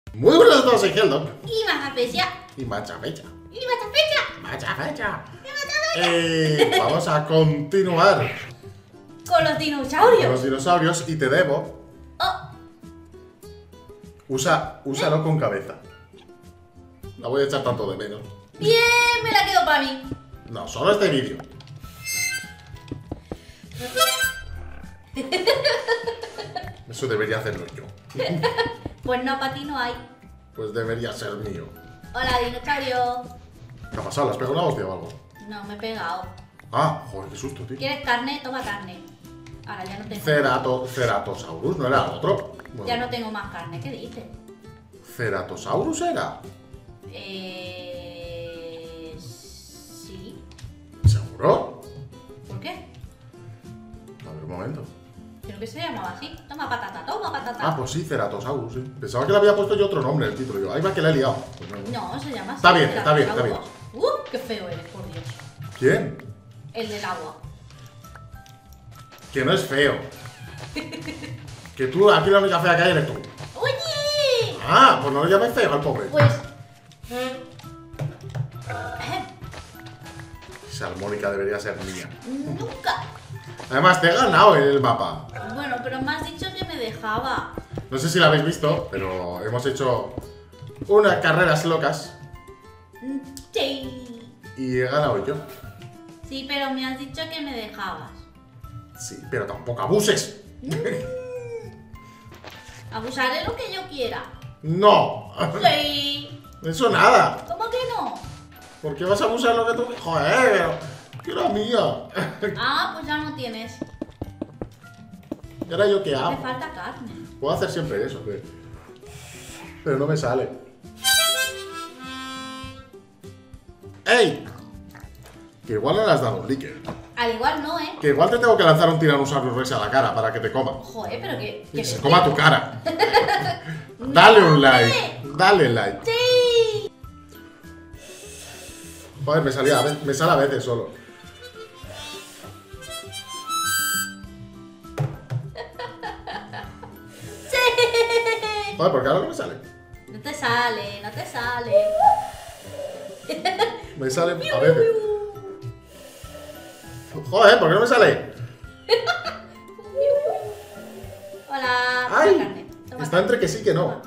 Muy buenas a todos, soy Heldon. Y más fecha. Y macha fecha. Y más fecha. Macha fecha. Vamos a continuar Con los dinosaurios. con los dinosaurios y te debo. Oh, Úsalo con cabeza. La voy a echar tanto de menos. bien, me la quedo para mí. No, solo este vídeo. Eso debería hacerlo yo. Pues no, para ti no hay. Pues debería ser mío. Hola, dinosaurio. ¿Qué ha pasado? ¿Le has pegado una hostia o algo? No, me he pegado. Ah, joder, qué susto, tío. ¿Quieres carne? Toma carne. Ahora ya no tengo. Ceratosaurus, ¿no era el otro? Bueno, Ya no tengo más carne. ¿Qué dices? ¿Ceratosaurus era? Sí. ¿Seguro? ¿Por qué? A ver, un momento. Creo que se llamaba así. Toma patata, toma patata. Ah, pues sí, Ceratosaurus, sí. Pensaba que le había puesto yo otro nombre en el título. Yo, ahí va que le he liado. Pues no. No, se llama así. Está bien, está bien, está bien. Qué feo eres, por Dios. ¿Quién? El del agua. Que no es feo. Que tú, aquí la única fea que hay eres tú. ¡Oye! Ah, pues no le llames feo al pobre. Pues. Esa armónica debería ser mía. Nunca. Además, te he ganado en el mapa. Bueno, pero me has dicho que me dejaba. No sé si la habéis visto, pero hemos hecho unas carreras locas Sí. y he ganado yo. Sí, pero me has dicho que me dejabas. Sí, pero tampoco abuses. Abusaré lo que yo quiera. No. Sí. Eso nada. ¿Cómo que no? ¿Por qué vas a abusar lo que tú... Joder, que era mía. Ah, pues ya no tienes. ¿Y ahora yo qué Me hago? falta carne. Puedo hacer siempre eso, pero no me sale. ¡Ey! Que igual no le has dado un like. Al igual no, ¿eh? Que igual te tengo que lanzar un Tyrannosaurus Rex a la cara para que te coma. Joder, pero que. Y se coma tu cara. Dale un like. Dale like. ¡Sí! Joder, me sale a veces solo. ¡Sí! Joder, ¿por qué ahora no me sale? No te sale, no te sale. Me sale a veces. Joder, ¿por qué no me sale? Hola. ¡Ay! Toma carne. Toma Está carne. entre que sí que no. Toma.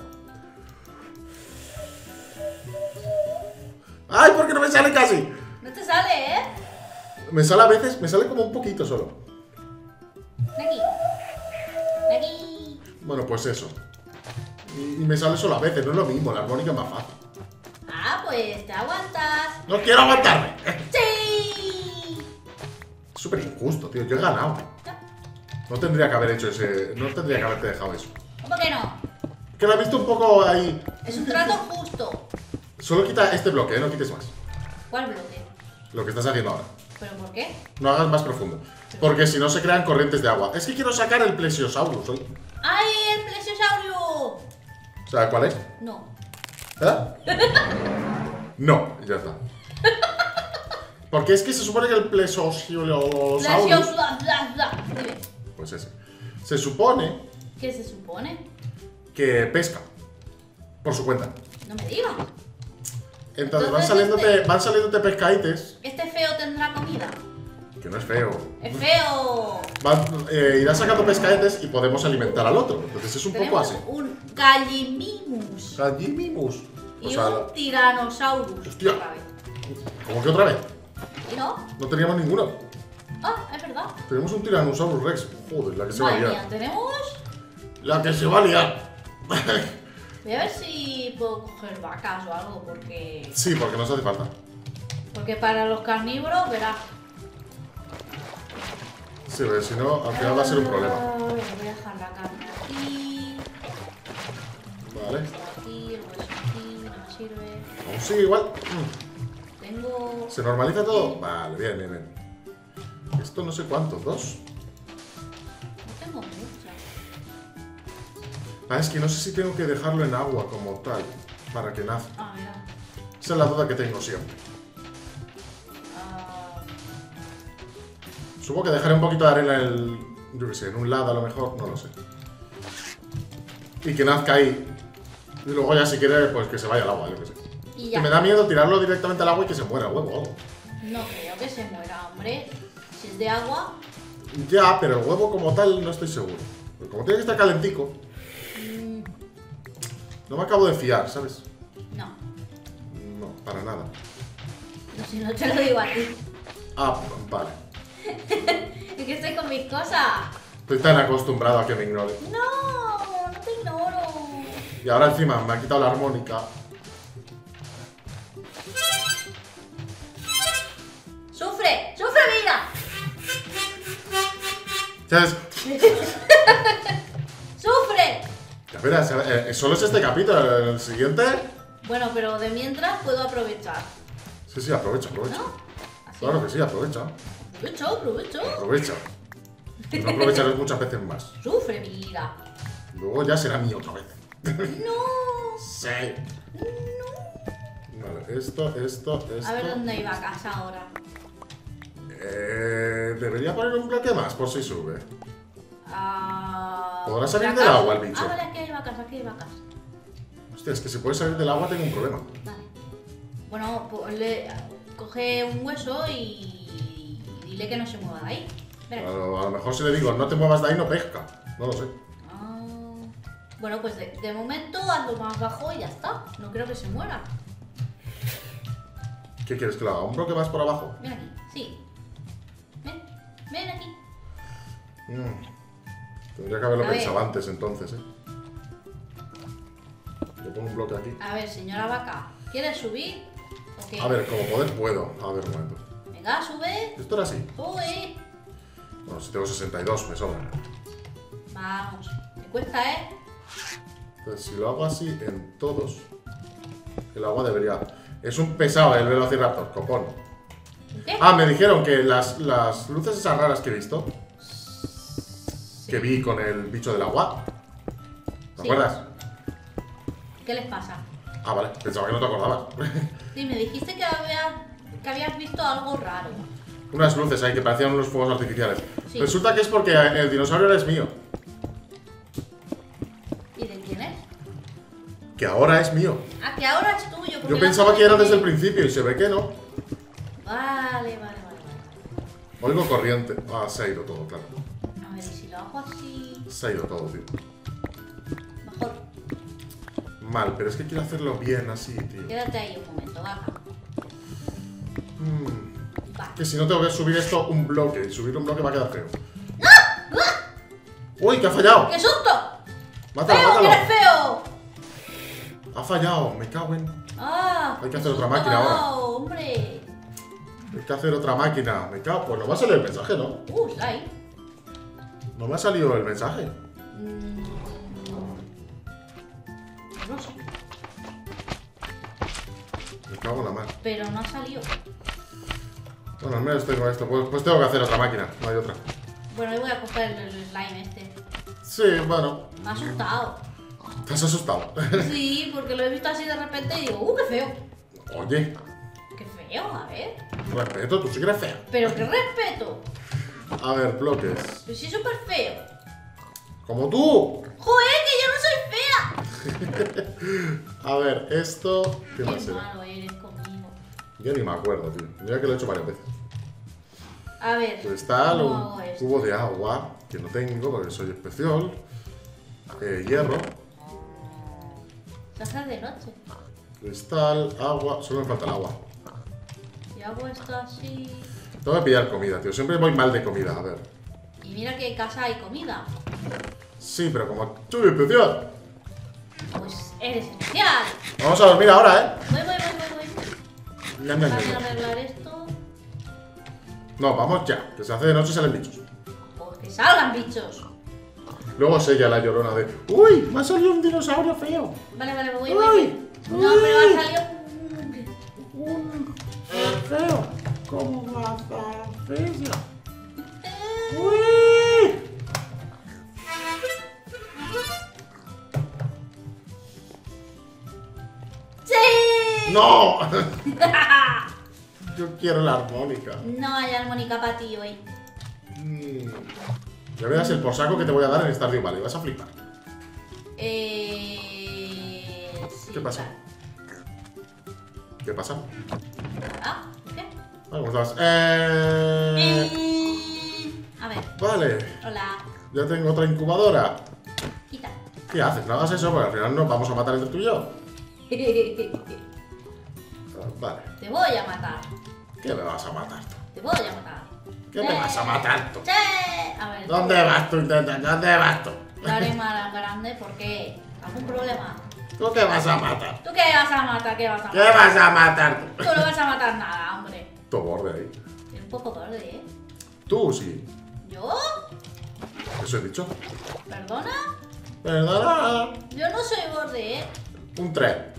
¡Ay, por qué no me sale casi! No te sale, ¿eh? Me sale a veces, me sale como un poquito solo. De aquí. De aquí. Bueno, pues eso. Y me sale solo a veces, no es lo mismo, la armónica es más fácil. Ah, pues te aguantas. ¡No quiero aguantarme! ¡Sí! Es súper injusto, tío, yo he ganado. No tendría que haber hecho ese... No tendría que haberte dejado eso. ¿Cómo que no? Que lo he visto un poco ahí... Es un trato justo. Solo quita este bloque, no quites más. ¿Cuál bloque? Lo que estás haciendo ahora. ¿Pero por qué? No hagas más profundo. Porque si no se crean corrientes de agua. Es que quiero sacar el Plesiosaurus hoy. ¡Ay, el plesiosaurio! ¿Sabes cuál es? No. ¿Eh? No, ya está. Porque es que se supone que el Plesiosaurus... Dime. Pues ese. Se supone ¿Qué se supone? que pesca. Por su cuenta. No me digas. Entonces Entonces, van saliéndote pescadites. ¿Este feo tendrá comida? Que no es feo. ¡Es feo! Irás sacando pescadetes y podemos alimentar al otro. Entonces es un poco Tenemos así. un Gallimimus Gallimimus. O y sea, un Tyrannosaurus. Hostia. Otra vez. ¿cómo que otra vez? ¿Y no? No teníamos ninguno. Ah, es verdad. Tenemos un Tyrannosaurus Rex. Joder, la que se va a Madre liar. mía, tenemos... La que se va a liar. Voy a ver si puedo coger vacas o algo, porque... Sí, porque nos hace falta. Porque para los carnívoros, verás. Sí, pero si no, al final va a ser un problema. Voy a dejar la carne aquí. Vale. Aquí, el hueso aquí, no me sirve. Aún sigue igual. Tengo... ¿Se normaliza todo? Vale, bien, bien, bien. Esto no sé cuántos, ¿2? No tengo muchas. Ah, es que no sé si tengo que dejarlo en agua como tal, para que nazca. Ah, mira. Esa es la duda que tengo siempre. Supongo que dejaré un poquito de arena en el... Yo qué sé, en un lado a lo mejor, no lo sé. Y que nazca ahí. Y luego ya si quiere, pues que se vaya al agua, yo qué sé. Y Que ya. me da miedo tirarlo directamente al agua y que se muera el huevo o algo. No creo que se muera, hombre. Si es de agua. Ya, pero el huevo como tal no estoy seguro. Porque como tiene que estar calentico, no me acabo de fiar, ¿sabes? No. No, para nada. No, si no te lo digo a ti. Ah, vale. Es que estoy con mis cosas. Estoy tan acostumbrado a que me ignore. No, no te ignoro. Y ahora encima me ha quitado la armónica. ¡Sufre! ¡Sufre, vida! ¿Sabes? ¡Sufre! Ya verás, solo es este capítulo. El siguiente. Bueno, pero de mientras puedo aprovechar. Sí, aprovecha, aprovecha. ¿No? Así. Claro que sí, aprovecha. Aprovecho. Aprovecha. No aprovecharás muchas veces más. Sufre, vida. Luego ya será mío otra vez. No. Sí. Vale, esto. A ver dónde iba a casa ahora. Debería poner un bloque más por si sube. ¿Podrá salir ¿la del casa? agua el bicho? Ah, vale, aquí hay vacas, aquí hay vacas. Hostia, es que si puede salir del agua tengo un problema. Vale. Bueno, coge un hueso y dile que no se mueva de ahí. Espera. A lo mejor si le digo no te muevas de ahí no pesca. No lo sé. Ah, bueno, pues de momento hazlo más bajo y ya está. No creo que se muera. ¿Qué quieres que lo haga? ¿Un bloque más por abajo? Ven aquí, sí. Ven aquí. Tendría que haberlo A ver. pensado antes entonces, Le pongo un bloque aquí. A ver, señora vaca, ¿quieres subir? ¿O qué? A ver, como poder puedo. A ver, un momento. Venga, sube. Esto era así. Sube. Bueno, si tengo 62 me sobra. Vamos. Me cuesta, ¿eh? Entonces, si lo hago así en todos, el agua debería... Es un pesado el Velociraptor, copón. ¿Qué? Ah, me dijeron que las luces esas raras que he visto, que vi con el bicho del agua, ¿te Sí. acuerdas? ¿Qué les pasa? Ah, vale, pensaba que no te acordabas. Sí, me dijiste que habías visto algo raro. Unas luces ahí que parecían unos fuegos artificiales. Sí. Resulta que es porque el dinosaurio es mío, ¿Y de quién es? que ahora es mío. Ah, que ahora es tuyo. porque Yo la pensaba que era desde el gente- principio y se ve que no. Vale. Oigo corriente. Ah, se ha ido todo, claro. A ver, ¿y si lo hago así? Se ha ido todo, tío. Mejor. Mal, pero es que quiero hacerlo bien así, tío. Quédate ahí un momento, vaca. Va. Que si no tengo que subir esto un bloque. Y subir un bloque va a quedar feo. ¡Uy, que ha fallado! ¡Qué susto! ¡Mátalo, ¡Feo, que mátalo! eres feo! Ha fallado, me cago en... ¡Ah! Hay que qué hacer otra susto máquina me ha ahora. dado, ¡Hombre! Hay que hacer otra máquina. Me cago... Pues no me ha salido el mensaje, ¿no? Slime. No me ha salido el mensaje. No sé, Me cago en la mar. pero no ha salido. Bueno, al menos tengo esto. Pues tengo que hacer otra máquina. No hay otra. Bueno, hoy voy a coger el slime este. Sí, bueno. Me ha asustado. ¿Te has asustado? Sí, porque lo he visto así de repente y digo, qué feo. Oye, Qué feo, a ver. respeto, tú sí que eres fea. Pero qué respeto. A ver, bloques. Pero sí es súper feo. ¡Como tú! ¡Joder, que yo no soy fea! A ver, esto... ¿Qué más Qué era? malo eres conmigo. Yo ni me acuerdo, tío. Mira que lo he hecho varias veces. A ver. Cristal, ¿cómo un hago esto? cubo de agua, que no tengo porque soy especial. Hierro, Se hace de noche. cristal, agua. Solo me falta el agua. Y hago esto así. Tengo que pillar comida, tío. Siempre voy mal de comida, a ver. Y mira que en casa hay comida. Sí, pero como soy especial. Pues eres especial. Vamos a dormir ahora, ¿eh? Voy. Ñam, ñam, Voy a ñam. arreglar esto. No, vamos ya. Que se hace de noche y salen bichos. Pues que salgan bichos. Luego sella la llorona de... ¡Uy! Me ha salido un dinosaurio feo. Vale, voy. Uy, No, uy. pero ha salido. Un feo. ¿Cómo va a ser feo? ¡Uy! ¡Sí! ¡No! Yo quiero la armónica. No hay armónica para ti hoy. Ya verás el posaco que te voy a dar en Stardew Valley. Vas a flipar. ¿Qué pasa? ¿Qué pasa? Ah, ¿qué? ¿Cómo estás? A ver, Vale, hola. ya tengo otra incubadora. Quita. ¿Qué haces? No hagas eso, porque al final nos vamos a matar entre tú y yo. Vale. Te voy a matar. ¿Qué me vas a matar tú? Te voy a matar. ¿Qué me vas a matar tú? Sí. A ver. ¿Dónde vas tú, intenta? ¿Dónde vas tú? La haré más grande porque... ¿Algún problema? ¿Tú qué vas a matar? ¿Tú qué vas a matar? ¿Qué vas a ¿Qué matar? vas a matar tú? Tú no vas a matar nada, hombre. Tu borde ahí. Es un poco tarde, ¿eh? Tú sí. ¿Yo? Eso he dicho. ¿Perdona? Perdona. Yo no soy borde, ¿eh? Un tren.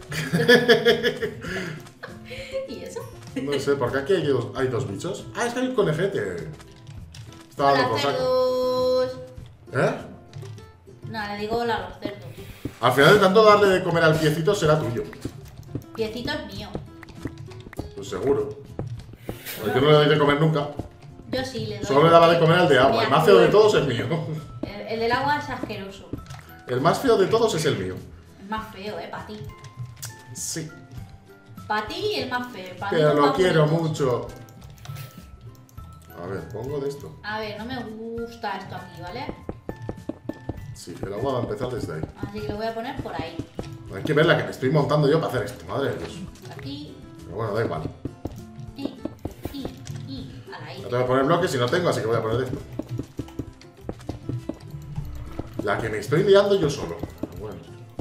¿Y eso? No sé, porque aquí hay dos bichos. Ah, es que hay un conejete. Estaba Hola, loco, saco. cerdos. ¿Eh? No, le digo hola a los cerdos. Al final de tanto darle de comer al piecito será tuyo. Piecito es mío. Pues seguro. Porque yo no le doy de comer nunca. Yo sí le doy. Solo le daba de comer al de agua. El más feo de todos es mío. El del agua es asqueroso. El más feo de todos es el mío. Es más feo, para ti. Sí. Para ti el más feo. Pa' mí Pero los lo más quiero bonitos. mucho. A ver, pongo de esto. A ver, no me gusta esto aquí, ¿vale? Sí, el agua va a empezar desde ahí. Así que lo voy a poner por ahí. Hay que ver la que me estoy montando yo para hacer esto, madre de Dios. Aquí. Pero bueno, da igual. Y. Ahí. No te voy a poner bloques si no tengo, así que voy a poner de esto. La que me estoy liando yo solo. Bueno,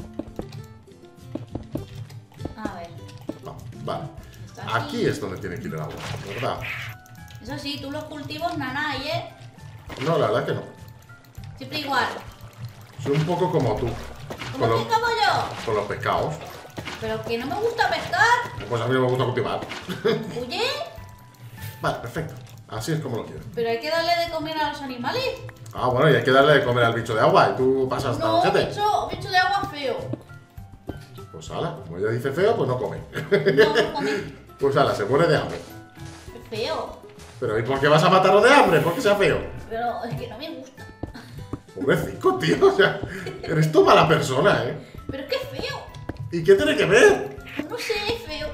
A ver. vale. Está Aquí es donde tiene que ir el agua, ¿verdad? Eso sí, tú los cultivos nanay, ¿eh? No, la verdad que no. Siempre igual. Soy un poco como tú. ¿Cómo Con que como yo? con los pescados. Pero que no me gusta pescar. Pues a mí no me gusta cultivar. Oye, Vale, perfecto. Así es como lo quiero. pero hay que darle de comer a los animales. Ah, bueno, y hay que darle de comer al bicho de agua. Y tú pasas No, tarjete. bicho de agua feo. Pues ala, como ella dice feo, pues no come. No, come. Pues ala, se muere de hambre. Es feo. Pero ¿y por qué vas a matarlo de hambre? ¿Por qué sea feo? Pero es que no me gusta. Pobrecito, tío. O sea, eres tú mala persona, ¿eh? Pero es que es feo. ¿Y qué tiene que ver? No sé, es feo.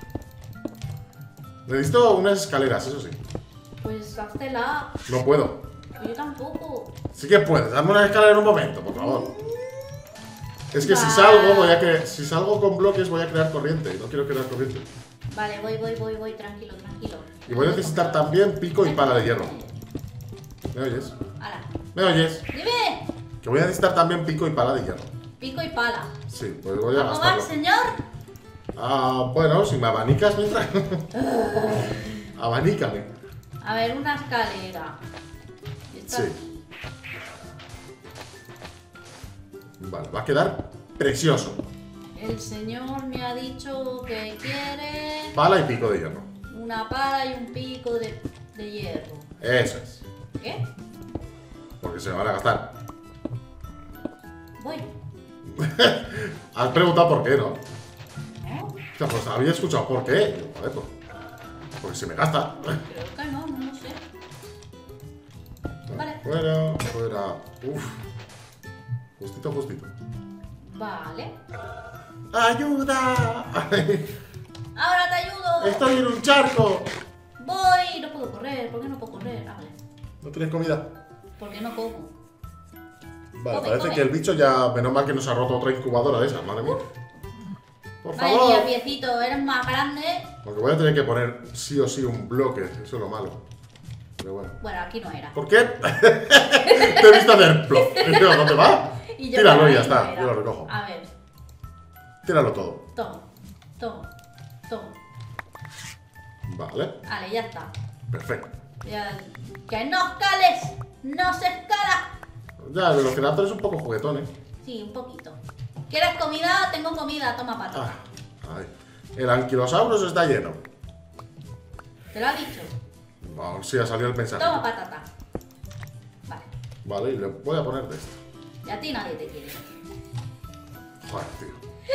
Necesito unas escaleras, eso sí. Pues háztela. No puedo. Pues yo tampoco. Sí que puedes. Dame una escalera en un momento, por favor. Es que si Va. salgo, si salgo con bloques voy a crear corriente. Y no quiero crear corriente. Vale, voy, tranquilo. Y voy a necesitar también pico y pala de hierro. ¿Me oyes? Hala. ¿Me oyes? Dime. Que voy a necesitar también pico y pala de hierro. Pico y pala. Sí, pues voy a ¿Cómo va, gastarlo. señor? Ah, bueno, si me abanicas mientras. Abanícame. A ver, una escalera. Esta Sí. aquí. Vale, va a quedar precioso. El señor me ha dicho que quiere Pala y pico de hierro. una pala y un pico de hierro. Eso es. ¿Qué? Porque se me van a gastar. Voy. Has preguntado por qué, ¿no? No, O sea, pues había escuchado por qué. Yo, joder, pues, porque se me gasta. creo que no lo sé. Vale. Fuera. Uf. Justito. Vale. ¡Ayuda! Ahora te ayudo. ¡Estoy en un charco! Voy. No puedo correr. ¿Por qué no puedo correr? Ah, vale. ¿No tienes comida? ¿Por qué no como? Vale, Come, parece come. que el bicho ya. Menos mal que nos ha roto otra incubadora de esas, madre mía. Por Vale, favor. mía, piecito, eres más grande. Porque voy a tener que poner sí o sí un bloque. Eso es lo malo. Pero bueno. Bueno, aquí no era. ¿Por qué? Te he visto hacer plop. Y digo, ¿dónde va? Y yo Tíralo por y ya ahí no está. era. Yo lo recojo. A ver, Tíralo todo. toma. Vale. Vale, ya está. Perfecto. Ya, que no escales, no se escala. Ya, el velociraptor es un poco juguetón, ¿eh? Sí, un poquito. ¿Quieres comida? Tengo comida, toma patata. Ay. El anquilosaurus está lleno. ¿Te lo ha dicho? Vamos, sí, ha salido el mensaje. Toma patata. Vale. Vale, y le voy a poner de esto. Y a ti nadie te quiere. Joder, tío.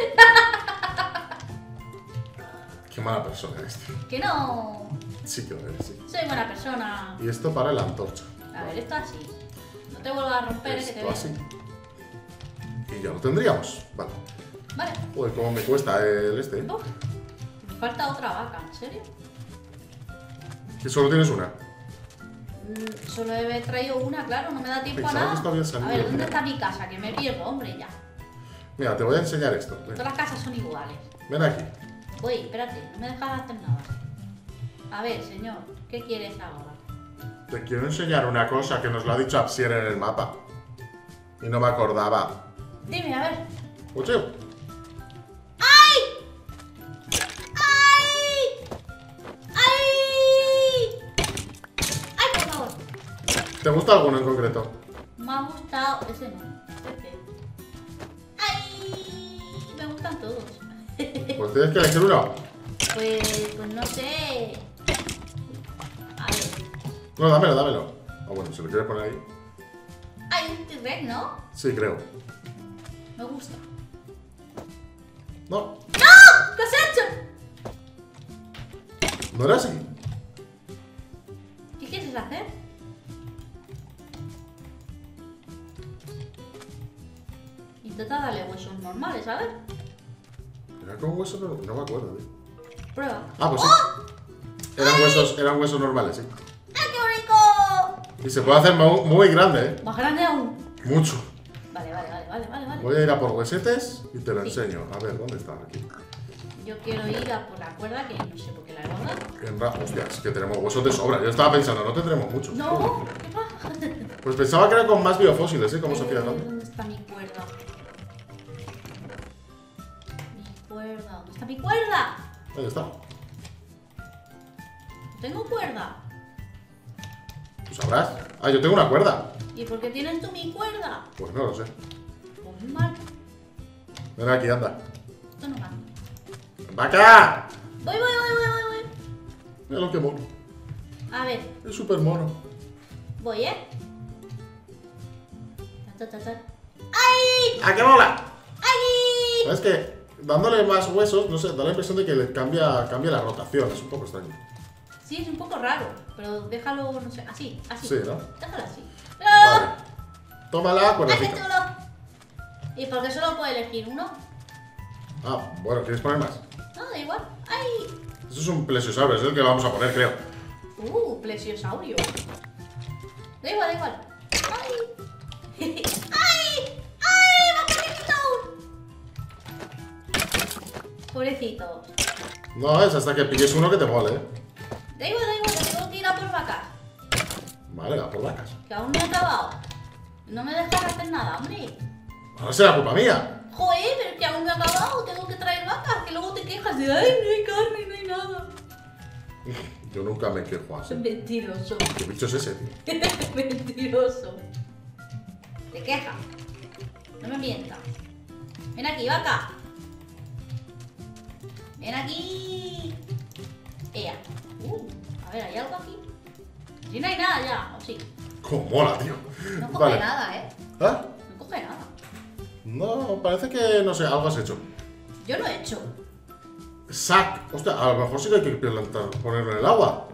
Qué mala persona eres, tío. Que no. Sí que lo eres, sí. Soy buena persona. Y esto para la antorcha. A ver, esto así. No te vuelvas a romper, que te Esto veo. así. Y ya lo tendríamos. Vale. Vale. Uy, cómo me cuesta el este. Uf, me falta otra vaca, ¿en serio? Que solo tienes una. Solo he traído una, claro, no me da tiempo Pensaba a que esto había nada. salido, A ver, ¿dónde mira. está mi casa? Que me pierdo, hombre, ya. Mira, te voy a enseñar esto. Ven, Todas las casas son iguales. ven aquí. Voy, espérate, no me dejas hacer nada. A ver, señor, ¿qué quieres ahora? Te quiero enseñar una cosa que nos lo ha dicho Absier en el mapa. Y no me acordaba. Dime, a ver. Cuchillo. ¡Ay! ¡Ay! ¡Ay! ¡Ay, por favor! ¿Te gusta alguno en concreto? Me ha gustado. Ese no. Este. ¡Ay! Me gustan todos. Pues tienes que elegir uno. Pues no sé. A ver. No, dámelo, dámelo. Ah, bueno, si lo quieres poner ahí. Hay un T-Rex, ¿no? Sí, creo. Me gusta. No, ¡No! ¿Qué has hecho? no era así. ¿Qué quieres hacer? Intenta darle huesos normales, ¿sabes? Era con hueso, pero no me acuerdo, tío. Prueba. Ah, pues sí. Eran huesos normales, sí. ¡Ay, qué rico! Y se puede hacer muy grande, ¿eh? Más grande aún. Mucho. Vale. Voy a ir a por huesetes y te lo Sí. enseño. A ver, ¿dónde está? Aquí. Yo quiero ir a por la cuerda que no sé por qué la he guardado. Hostia, es que tenemos huesos de sobra. Yo estaba pensando, no tendremos muchos. No, ¿qué pasa? Pues pensaba que era con más biofósiles, ¿eh? Como se hacía grande. ¿Dónde está mi cuerda? ¿Dónde está mi cuerda? Ahí está. No tengo cuerda. Tú sabrás. Ah, yo tengo una cuerda. ¿Y por qué tienes tú mi cuerda? Pues no lo sé. Pues muy mal. Ven aquí, anda. Esto no va. ¡Vaca! Voy. Mira lo que mono. A ver, Es súper mono. voy, ¿eh? ¡Ay! ¡Ah, qué mola! ¡Ay! ¿Sabes qué? Dándole más huesos, no sé, da la impresión de que le cambia la rotación. Es un poco extraño. Sí, es un poco raro, pero déjalo, no sé, así. Sí, ¿no? Déjalo así. Vale. Tómala, ¡Ay, qué cuerdecita. chulo! ¿Y por qué solo puedo elegir uno? Ah, bueno, ¿quieres poner más? No, da igual. ¡Ay! Eso es un plesiosaurio, es el que vamos a poner, creo. Plesiosaurio. Da igual. ¡Ay! ¡Ay! Pobrecito. No, es hasta que pilles uno que te mole, ¿eh? Da igual, que tengo que ir a por vacas. Vale, va por vacas. Que aún no he acabado. No me dejas hacer nada, hombre. Ahora será culpa mía. Joder, pero que aún no he acabado. Tengo que traer vacas, que luego te quejas de ay, no hay carne, no hay nada. Yo nunca me quejo así. Mentiroso. ¿Qué bicho es ese, tío? Mentiroso. Te quejas. No me mientas. Ven aquí, vaca. Ven aquí. Ea. A ver, ¿hay algo aquí? Si no hay nada ya, o sí. Cómo mola, tío. No coge Vale. nada, ¿eh? ¿Ah? No coge nada. No, parece que, no sé, algo has hecho. Yo lo he hecho. Sac. Hostia, a lo mejor sí que hay que ponerlo en el agua.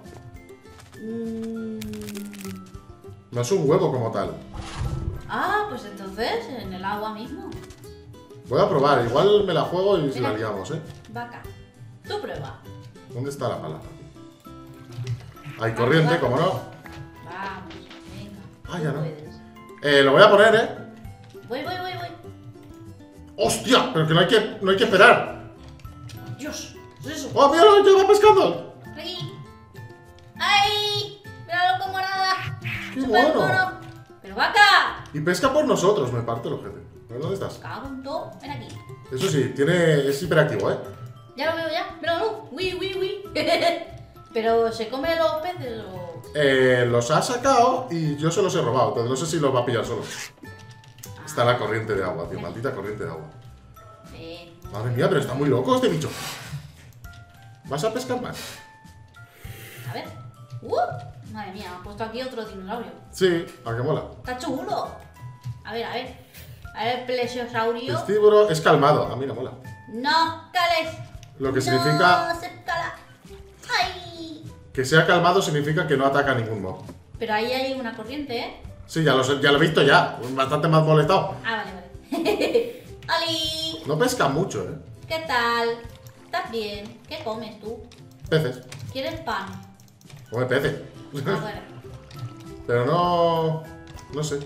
No es un huevo como tal. Ah, pues entonces en el agua mismo. Voy a probar, igual me la juego y Mira. la liamos, ¿eh? Vaca. Tú prueba. ¿Dónde está la pala? Hay corriente, como no. Vamos, venga. Ah, tú ya no. puedes. Lo voy a poner, ¿eh? Voy. ¡Hostia! Pero que no hay que esperar. Dios, ¿qué es eso? ¡Oh, míralo! ¡Ya va pescando! Aquí. ¡Ay! ¡Míralo como nada! ¡Qué ¡Súper bueno! ¡Pero vaca! Y pesca por nosotros, me parte el ojete. A ver, ¿dónde estás? Cago en todo. Ven aquí. Eso sí, es hiperactivo, ¿eh? Ya lo veo ya. Míralo. Uy. Pero ¿se come los peces o...? Los ha sacado y yo se los he robado. Entonces no sé si los va a pillar solo. Está la corriente de agua, tío. Maldita corriente de agua. Madre mía, pero está muy loco este bicho. ¿Vas a pescar más? A ver. Madre mía, me ha puesto aquí otro dinosaurio. Sí, a que mola. Está chulo. A ver. A ver, plesiosaurio. Estíboro es calmado. A mí no mola. No cales. Lo que significa No se cala. ¡Ay! que sea calmado significa que no ataca a ningún mob. Pero ahí hay una corriente, ¿eh? Sí, ya lo he visto ya. Bastante más molestado. Ah, vale. ¡Ali! No pesca mucho, ¿eh? ¿Qué tal? ¿Estás bien? ¿Qué comes tú? Peces. ¿Quieres pan? Come peces. Ah, bueno. Pero no... No sé.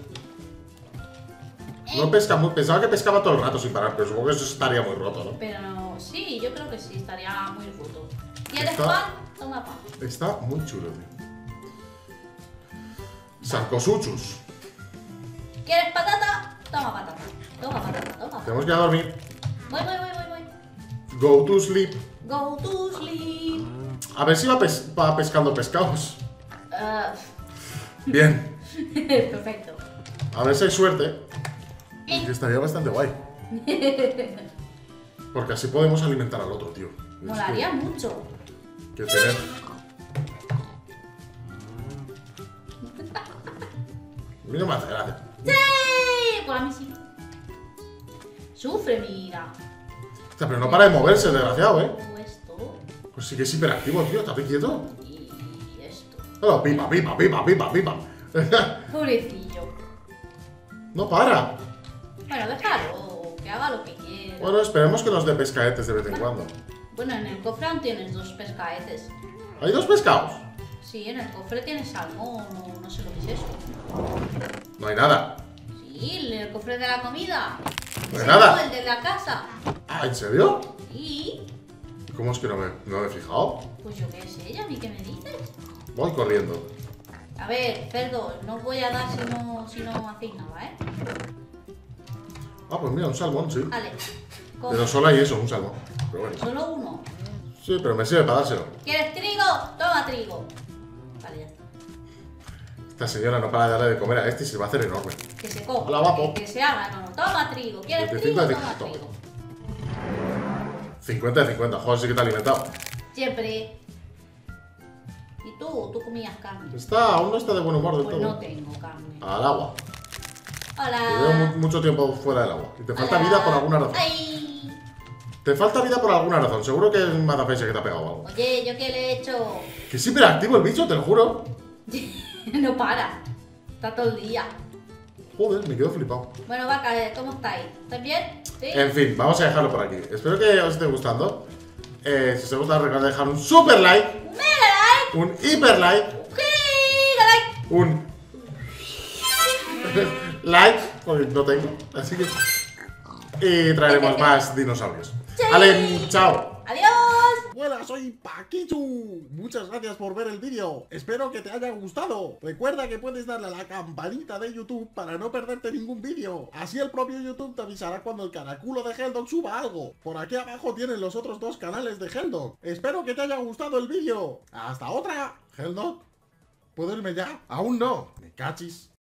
No pesca mucho. Pensaba que pescaba todo el rato sin parar, pero supongo que eso estaría muy roto, ¿no? Pero no, sí, yo creo que sí, estaría muy roto. ¿Quieres Está- pan? Toma pan. Está muy chulo, tío. Sarcosuchus. ¿Quieres patata? Toma patata. Toma patata, toma patata. Tenemos que ir a dormir. Voy. Go to sleep. Go to sleep. A ver si va pescando pescados. Bien. Perfecto. A ver si hay suerte. Y que estaría bastante guay. Porque así podemos alimentar al otro, tío. Molaría mucho. Que tener... A mí no me hace gracia. ¡Sí! Pues a mí sí. Sufre, mira. Hostia, pero no para de moverse, el desgraciado, ¿eh? Todo esto Pues sí que es hiperactivo, tío. ¿Estás quieto? y esto. No, pipa. Pobrecillo. No para. Bueno, déjalo, que haga lo que quiera. Bueno, esperemos que nos dé pescaetes de vez en cuando. Bueno, en el cofre aún tienes 2 pescaetes. ¿Hay 2 pescados? Sí, en el cofre tienes salmón o no sé lo que es eso. No hay nada. Sí, el cofre de la comida. No hay Sí, nada. no, el de la casa. Ah, ¿en serio? Sí. ¿Cómo es que no me he fijado? Pues yo qué sé, ¿ya a mí qué me dices? Voy corriendo. A ver, cerdo, no os voy a dar si no hacéis nada, ¿eh? Ah, pues mira, un salmón, sí. Vale. Coge. Pero solo hay eso, un salmón. Pero bueno. Solo uno. Sí, pero me sirve para dárselo. ¿Quieres trigo? Toma trigo. Vale, ya está. Esta señora no para de darle de comer a este y se va a hacer enorme. Que se coja. Hola, guapo. Que se haga, no. Toma trigo. ¿Quieres 25 trigo? de Toma 50. trigo. 50 de 50. Joder, sí que te ha alimentado. Siempre. ¿Y tú? ¿Tú comías carne? Aún no está de buen humor del Pues todo. no tengo carne. Al agua. Te veo Hola. mucho tiempo fuera del agua. Y te falta Hola. vida por alguna razón. ¡Ay! Te falta vida por alguna razón. Seguro que es un mataface que te ha pegado algo. Oye, ¿yo qué le he hecho? Que es hiperactivo el bicho, te lo juro. No para. Está todo el día. Joder, me quedo flipado. Bueno, vaca, ¿cómo estáis? ¿Estáis bien? ¿Sí? En fin, vamos a dejarlo por aquí. Espero que os esté gustando. Si os ha gustado, recordad dejar un super like, ¡Mega like! un hiper like, ¡Giga like! un like, porque no tengo. Así que. Y traeremos más dinosaurios. Sí. Vale, chao. ¡Adiós! Hola, soy Paquichu. Muchas gracias por ver el vídeo. Espero que te haya gustado. Recuerda que puedes darle a la campanita de YouTube para no perderte ningún vídeo. Así el propio YouTube te avisará cuando el caraculo de Helldog suba algo. Por aquí abajo tienen los otros 2 canales de Helldog. Espero que te haya gustado el vídeo. Hasta otra. Helldog, ¿puedo irme ya? Aún no. Me cachis.